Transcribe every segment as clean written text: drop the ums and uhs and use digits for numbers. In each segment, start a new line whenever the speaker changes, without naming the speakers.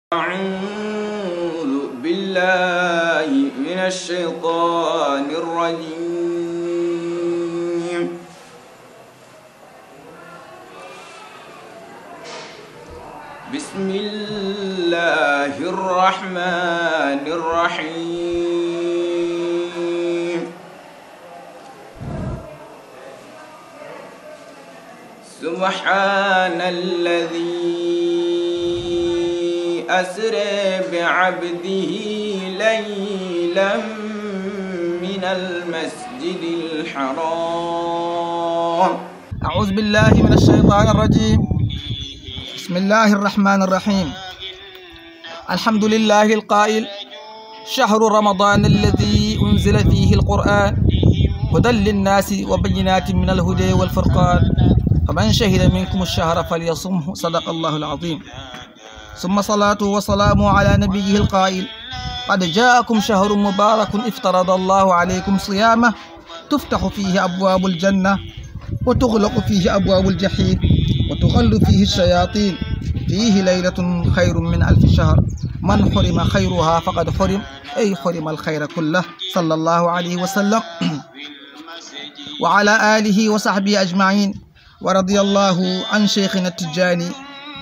أعوذ بالله من الشيطان الرجيم. بسم الله الرحمن الرحيم. سبحان الذي أسرى بعبده ليلا من المسجد الحرام.
أعوذ بالله من الشيطان الرجيم. بسم الله الرحمن الرحيم. الحمد لله القائل: شهر رمضان الذي أنزل فيه القرآن هدى للناس وبينات من الهدى والفرقان فمن شهد منكم الشهر فليصمه. صدق الله العظيم. ثم صلاة وسلام على نبيه القائل: قد جاءكم شهر مبارك افترض الله عليكم صيامه تفتح فيه أبواب الجنة وتغلق فيه أبواب الجحيم وتغل فيه الشياطين فيه ليلة خير من 1000 شهر من حرم خيرها فقد حرم، أي حرم الخير كله، صلى الله عليه وسلم وعلى آله وصحبه أجمعين. ورضي الله عن شيخنا التجاني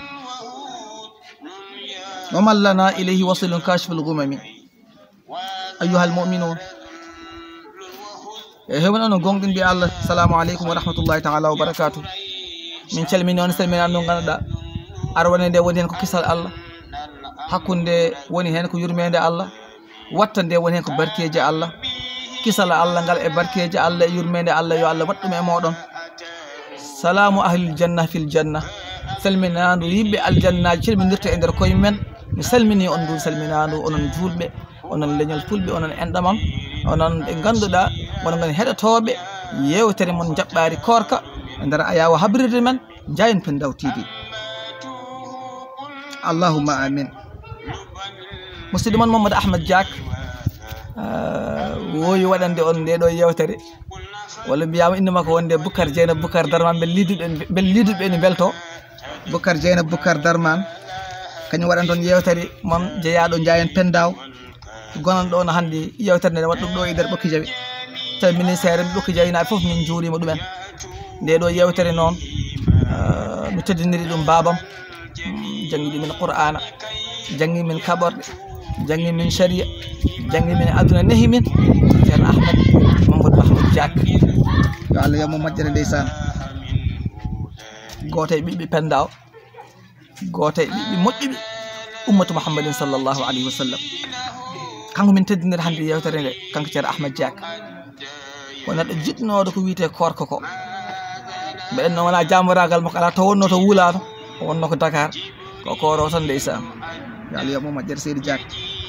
ومن لنا إليه وصل كاشف الغمم. أيها المؤمنون، هون أنا غونغن بي الله. السلام عليكم ورحمة الله تعالى وبركاته. من calmini on salmina no ganduɗa arwane nde woni hen ko kisal Allah, hakkunde woni hen ko yurmede Allah, watta nde woni hen ko barkeje Allah, kisal Allah ngal e barkeje Allah e yurmede Allah yo Allah waɗɗum e moɗon. salamu ahlil janna fil janna. salminandu yimɓe aljannaji calminirta e nder koye men. mi salmini on ndu salminandu onon julɓe, onon leñol fulɓe, onon enɗamam, onon ɓe ganduɗa onon goni heɗotoɓe yewtere mon jaɓɓari korka e nder ayawa habrirde men Ndiayene Pendaw TV. allahumma amin. musidɗo mon Mamadou Ahmad Diak woyi waɗande on nde ɗo yewtere, walla mbiyama inde makko wonde Boucar Dieynaba Boucar Darman. bel liduɓe ene belto. Boucar Dieynaba Boucar Darman kañum waɗan toon yewtere mom jeeyaɗo Ndiayene Pendaw, gonan ɗo no hannde yewtere nde waɗa ɗum ɗo e nder Ɓokki Jawi. tawi ministére Ɓokki Jawi naaɓe foof min juurima ɗumen. nde ɗo yewtere noon mi teddiniri ɗum babam, jangguiɗi min Qur'ana, janggi min kaɓorɗe, janggi min sharia, janggi min aduna nehi min ceerno Ahmad Mamadou Ahmad Diak yo Allah yamo moƴƴere ndeysan. goto e ɓiɓɓe Pendaw, goto e ɓiɓɓe moƴƴuɓe ummatu Muhammadin sallllahu alayhi wa sallam, kanko min teddiniri hannde yewtere nde, kanko ceerno Ahmad Diak ko neɗɗo jiɗnoɗo ko wiyete korka ko. mbeɗen noon wona jamoragal makko ala to wonno to wuulano, o wonno ko Dakar, ko koro tan ndeysan. yo Allah yomo moƴƴere Seydi Diak.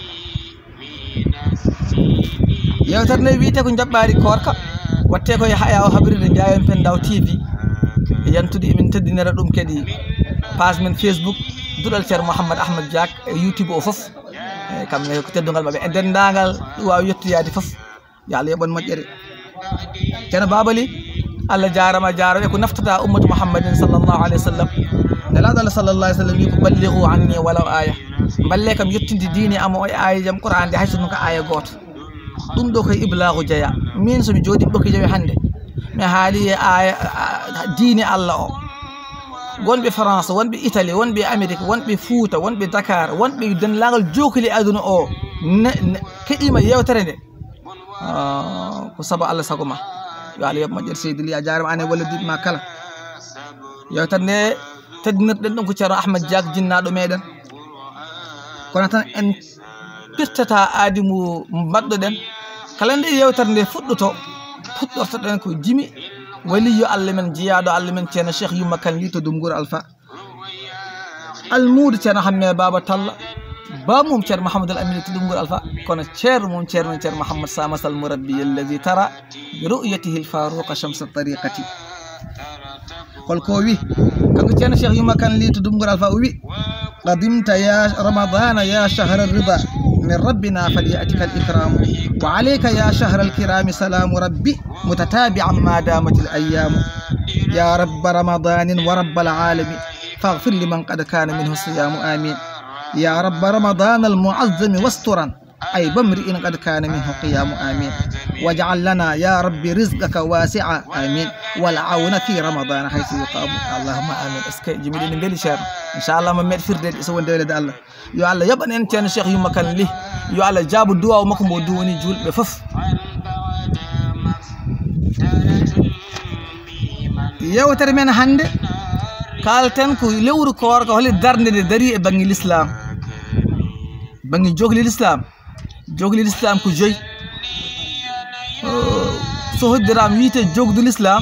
yewtere nde wiyete ko jaɓɓari korka, watte koye ayawa habrirde Ndiayene Pendaw TV. yantude emin teddinira ɗum kadi page men Facebook duɗal ceerno Mouhammad Ahmad Diak e YouTube o foof, kamɓe ko teddugal mabɓe e dendagal wawi yettoyade foof. yo Allah yoɓon moƴƴere. ceerno Babali, Allah jarama jarama e ko naftata ummatu Muhammadin sallllahu alayhi wa sallam. nelaɗo Allah sallllahu alayhi wa sallam wi ko ballighu anni walaw aya, balle kam yettinde diine amo e aya jam Qur'an nde hayso ɗum ko aya goto. ɗum ɗo koye iblagu jeeya. min somi jooɗi Ɓokki Jawi hannde mi haali e aya diine Allah o. wonɓe France, wonɓe Italie, wonɓe Amérique, wonɓe Fouta, wonɓe Dakar, wonɓe denlagal jokoli aduna o keɗima yewtere nde ko saabu Allah sago ma. yo Allah yoɓ moƴƴere Seydi Ly, a jarama an e walludiɓe ma kala. yewtere nde teddinirɗen ɗum ko ceerno Ahmad Diak jinnaɗo meɗen, kono tan en pirtata aadimu mbaɗɗoɗen kala nde yewtere nde fuɗɗortoɗen ko jimi waliyo Allah men, jeeyaɗo Allah men ceerno Cheikh Yumma Kane Ly to Doumgour Alpha, almudo ceerno Hamme Baba Talla, bamum ceerno Mouhamadou Amine to Doumgour Alpha, kono ceerno mum ceerno Mouhammad Samas al Murabbi alladi tara bi ru'yatihi al faruqa shams tariqati. holko wi kanko ceerno Cheikh Yumma Kane Ly to Doumgour Alpha o wi: qadimta ya ramadana ya shahra rida min rabbina falyatika al ikramu wa alayka ya shahra al kirami salamu rabbi mutatabi'an ma damat al ayyamu ya rabb ramadanin wa rabb al alamin faghfir liman qad kana minhu siyamu amin. يا رب رمضان المعظم واسترا أي بامرئ قد كان منه قيام آمين واجعل لنا يا رب رزقك واسعا آمين والعون في رمضان حيث يقام اللهم آمين اسكي جميل نبيل شر إن شاء الله ما مدفر دي سوى دولة الله يو الله يبقى أنت أنا شيخ يوم كان لي يو الله جاب الدعاء وما كان بدوني جول بفف يو ترمين هند قالتن كو لور كور كو هل درن دري بني الإسلام بني جوغل الإسلام جوغل الإسلام كو جوي سوهد درام ويته جوغل الإسلام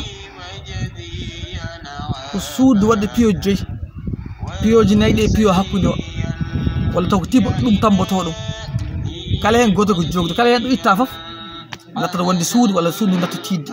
كو سود ود بيو جوي بيو جنايدي بيو حكودو ولا تو تيب دوم تامبوتو دو kala hen goto ko jogdo kala hen do itta fof natta wonde suudu wala suudu natta tiddi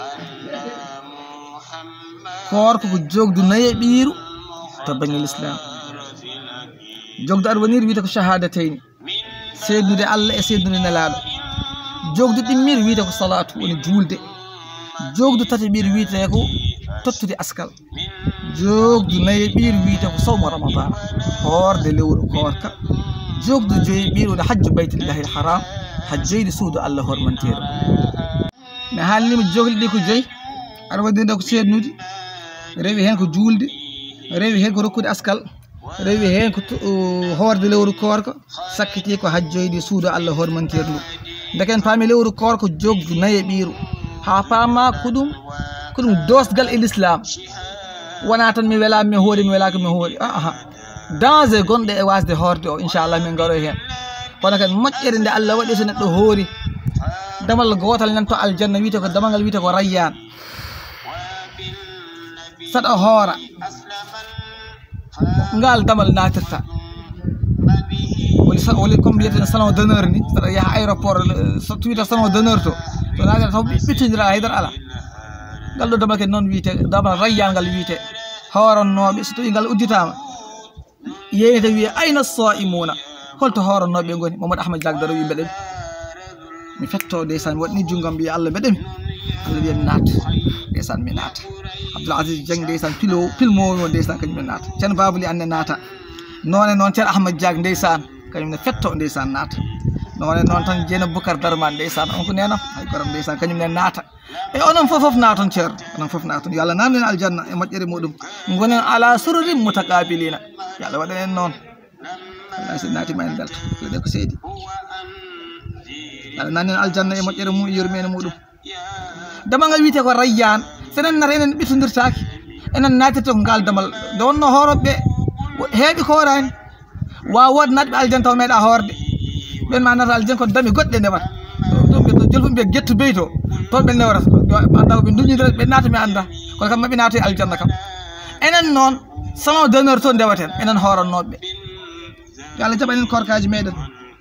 korko ko jogdu naye biiru to bangel islam jogdu ar wonir wiite ko shahadatayn seddude Allah e seddude nelaado jogdu dimmir wiite ko salatu woni julde jogdu tati biir wiite ko tottude askal jogdu naye biir wiite ko sawmo ramadan horde lewru korka jogdu joyi biirude hajju baytillahi alharam hajjeyde suudu Allah hormantiro mi haalnima jogli ɗi ko joyi aɗa waɗinde ko seednude rewi hen ko juulde rewi hen ko rokkude askal rewi hen ko horde lewru korka sakkiti ko hajjoyde suudu Allah hormantiro ndu deken paami lewru korka jogdu naye ɓiiru ha paama ko ɗum dosgal e l'islam wona tan mi welama mi hoori mi welaka mi hoori danger gonɗo e wasde horde o inchallah min garo hen kono kadi moƴƴere nde Allah waɗi so neɗɗo hoori damal gotal nan to aljanna wiite ko damal ngal wiite ko rayyan saɗa hoora ngal damal natirta woni comme mbiyeten salon d'honneur ni saɗa yaha aéroport so tuwita salon d'honneur to natirta taw ɓittodira haydara ala ngal ɗo damal kadi noon wiite damal rayyan ngal wiite hoorannoɓe so tawi ngal udditama yeyta wiye ayna saimuna holto horannoɓe goni Mamadou Ahmad Diag Daro wi mbeɗemi mi fetto ndeysan waɗni junggam mbiya Allah mbeɗemi Allah wiya mi naata ndeysan mi naata Abdoul Aziz Dieng ndeysan pilmowo ndeysan kañum mi naata ceerno Babuli anne naata none noon ceerno Ahmad Diag ndeysan kañum ne fetto ndeysan naata none noon tan Dieynaba Boucar Darman ndeysan on ko nenam hay goram ndeysan kañum ne naata e onon fof naaton ceerno onon fof naaton yo Allah namden aljanna e moƴƴere muɗum gonen ala sururin mutaqabilina yo Allah waɗan en noon wallahi so naatima en belto ɗe ko seedi Allah nanen aljanna e moƴƴere mum e yurmene muɗum damal ngal wiite ko rayyan senen nata enen ɓitondirtaki enen natirta ko ngal damal nde wonno horoɓeɓe heeɓi ko horani wawa wode natɓe aljanna taw meeɗa horde ɓen ma nata aljanna ko dami goɗɗe ndewata jolfo mbiya getto beyto toon ɓe ndewrata anda ko ɓe duñidira ɓe naata mi anda kono kam maɓe naata e aljanna kam enen noon salon d'honneur to ndewaten enen horannoɓe yo Allah jaɓa enen korkaji meɗen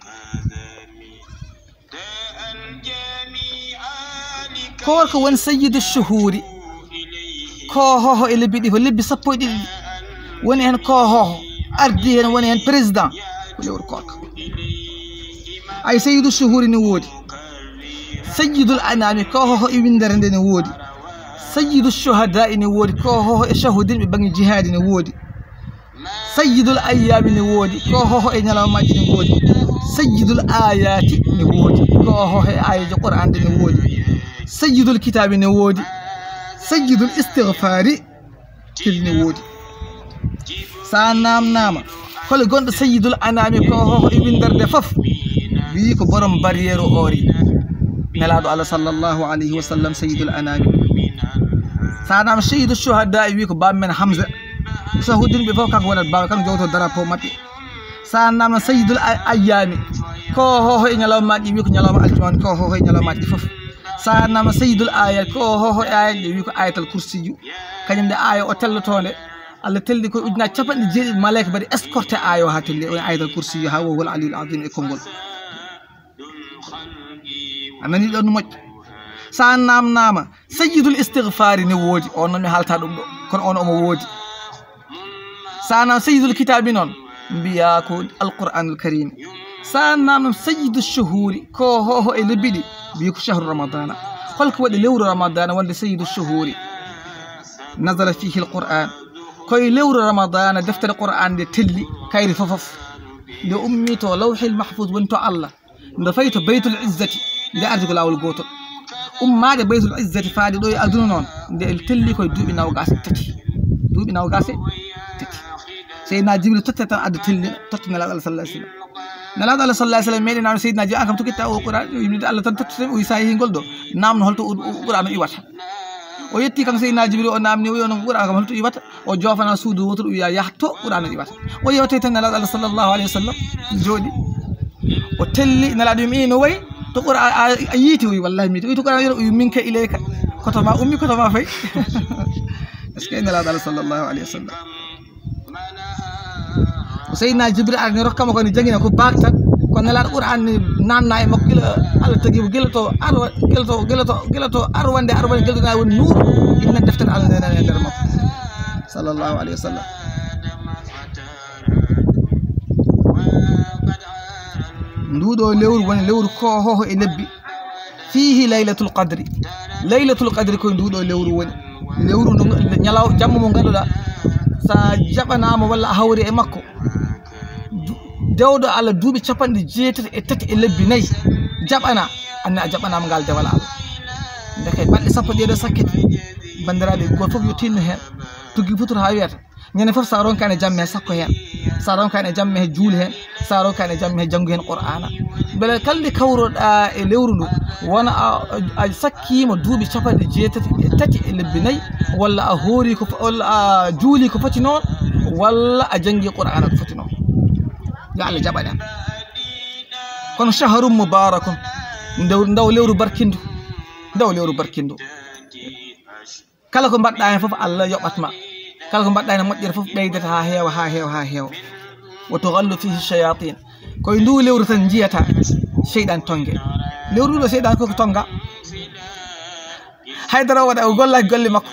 korko woni sayyidu shuhuri kohoho e lebbi ɗi ko lebbi sappo e ɗiɗi woni hen kohoho ardi hen woni hen président ko lewru korka ay sayyidu shuhuri ne woodi sayyidul anami kohoho e windere nde ne woodi sayyidu shuhada ne woodi kohoho e shahudinɓe bangi jihadi ne woodi sayyidul ayyami ne woodi kohoho e ñalawmaji ne woodi sayyidul ayati ne woodi kohoho e ayaji qur'an ɗe ne woodi sayyidul kitabi ne woodi sayyidul istighfari kedi ne woodi sa namnama hole gonɗo sayyidul anami kohoho e winderde fof wi ko borom barriére ori nelaɗo Allah sallallahu alayhi wa sallam sayyidul anami sa nam sayyidul shuhada wi ko bammen Hamza sahudinɓe fof kanko wonat bawa kanko jowto drapeau mabɓe sa nam sayyidul ayyami kohoho e ñalawmaji wi ko ñalawma aljumani kohoho e ñalawmaji ɗi fof sa nam sayyidul ayat kohoho e ayat ɗi wi ko ayatal kursiju kañum nde aya o tellotonde Allah telli ko ujunaji capanɗe jeeɗiɗi malaika mbaɗi escorté aya o ha telli o ayatal kursiju ha wowol aliyul azim e konngol anani ɗon moƴƴo sa namnama sayyidul istighfari ne woodi on noon mi halta ɗum ɗo kono on omo woodi sa nam sayyidul kitabi noon mbiya ko alqur'anul karim sa nam sayyidu shuhuri ko hoho e lebbi ɗi mbi ko shahru ramadana holko waɗi lewru ramadana wonde sayyidu shuhuri nazala fihi alqur'an koye lewru ramadana deftere qur'an nde telli kayri fofof nde ummi to lawhil mahfuz woni to Allah nde fayi to baytul izzati nde ardi ko laawol gotol ummade baytul izzati faade ɗo e aduna noon nde telli koye duuɓi nawgas tati duuɓi nawgas tati seydina jibril totte tan adda telli totta nelaɗo Allah sallallahu alaihi wasallam nelaɗo Allah sallallahu alaihi wasallam meɗi nano seydina jibril an kam tokkitta o qur'an yimde Allah tan tottete o wi sa yehi ngol ɗo namno holto qur'an o iwata o yetti kam seydina jibril o namni o wi onon qur'an kam holto iwata o jofana suudu wotoro o wiya yahto qur'an o iwata o yewte tan nelaɗo Allah sallallahu alaihi wasallam jooɗi o telli nelaɗo wimi no wayi to qur'an a yiiti o wi wallahi mi to qur'an o wi minka ilayka koto ma ummi koto ma fayi est ce que nelaɗo Allah sallallahu alaihi wasallam o seydina jibril arni rokkama koni jangina ko baak tan ko nelaɗo qur'an ni nanna e makko gila Allah tagimo gila to arwande gila to na woni nuur inna deftere Allah nena e nder makko sallallahu alaihi wasallam nduɗo lewru woni lewru kohoho e lebbi fihi laylatul qadri koye nduɗo lewru woni lewru ñalaw jamma mo ganduɗa sa jaɓanama walla a hawri e makko dewɗo Allah duuɓi 93 e lebbi 4 jaɓana anne a jaɓanama ngal dewal Allah ndeke balɗe sappo ɗeɗo sakkete bandiraɓe goto foof yo tinno hen tugui futur ha wiyata ñande foof sa ronkani jamme he sakko hen sa ronkani jamme he juuli hen sa ronkani jamme he janggu hen qur'ana beele kalde kawroɗa e lewru ndu wona a sakkima duuɓi 93 e lebbi 4 walla a hoori ko walla a juuli ko foti noon walla a jangi qur'ana ko foti noon yo Allah jaɓanen kono shaharum mubarakun ndaw lewru barkindu kala ko mbaɗɗa hen foof Allah yoɓatma kala ko mbaɗɗa hen moƴƴere foof ɓeydata ha heewa wa tughallu fihi shayatin koye ndu lewru tan jiyata sheyɗan tongue lewru ɗo sheyɗan koko tonga haydara waɗa o gollaki golle makko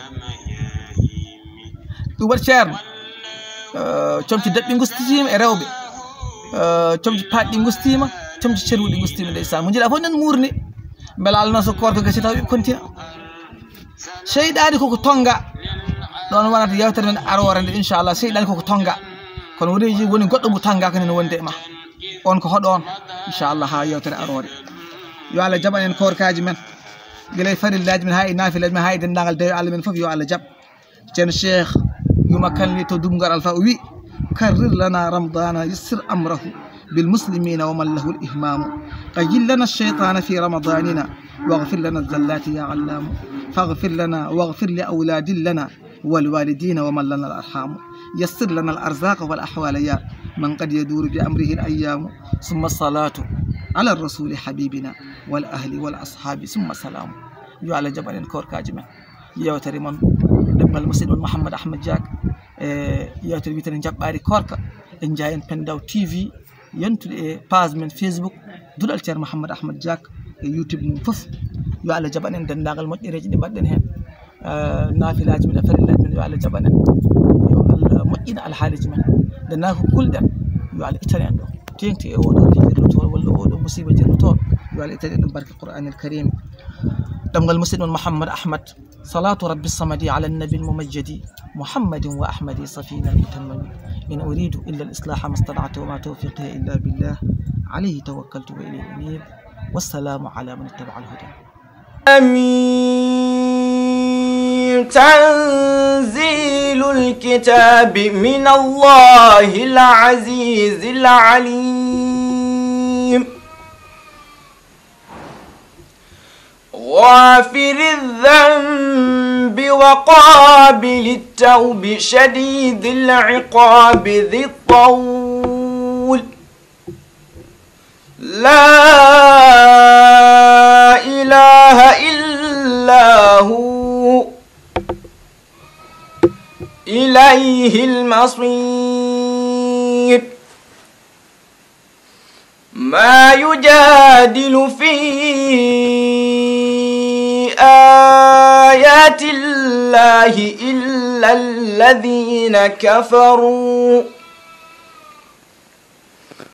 ɗum waɗi ceerno comci daɓɓi gustitima e rewɓe comci paɗɗi gustima comci ceruɗi gustima ndeysan mo jiiɗa fof nan murni beela Allah noon so korko gasi taw ɓe kontina sheyɗani koko tonga ɗon wonata yewtere men arore nde inchallah sheyɗani koko tonga kono woni goɗɗo mo tanga kanen wonde e ma on ko hoɗo on inchallah ha yewtere arore yo Allah jaɓan en korkaji men guila e farillaji men ha e nafilaji men ha e dendagal dewe Allah men foof yo Allah jaɓ ceerno cheikh yuma kalni to dumgar alpha o wi karrir lana ramadana yassir amrahu بالمسلمين ومن له الإهمام قيل لنا الشيطان في رمضاننا واغفر لنا الزلات يا علام فاغفر لنا واغفر لأولاد لنا والوالدين ومن لنا الأرحام يسر لنا الأرزاق والأحوال يا من قد يدور بأمره الأيام ثم الصلاة على الرسول حبيبنا والأهل والأصحاب ثم السلام يو على جبل كور كاجمة يوتري من دم المسلم محمد أحمد جاك يوتري بيتن جباري كوركا إن جاين بنداو تي في ينتل باز من فيسبوك دول التير محمد أحمد جاك يوتيوب من فف يو على جبل إن دنداغل مجرج دي بدن هن نافلاج من أفرلاج من يو على جبل يو مجين على حالج من دناغو كل دم يو على إتاني عنده تينتي أودو تجيرو طول ولا أودو مصيبة جيرو طول يو على إتاني عنده بارك القرآن الكريم دمغ المسلم محمد أحمد صلاة رب الصمد على النبي الممجد محمد وأحمد صفينا المتمم إن أريد إلا الإصلاح ما استطعت وما توفيقي إلا بالله عليه توكلت وإليه أنيب والسلام على من اتبع الهدى
آمين. تنزيل الكتاب من الله العزيز العليم غافر الذنب وقابل التوب شديد العقاب ذي الطول لا إله إلا هو إليه المصير ما يجادل في آيات الله إلا الذين كفروا